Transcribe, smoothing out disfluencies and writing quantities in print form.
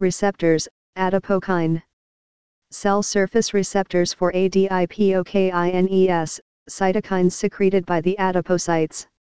Receptors, Adipokine. Cell surface receptors for adipokines, cytokines secreted by the adipocytes.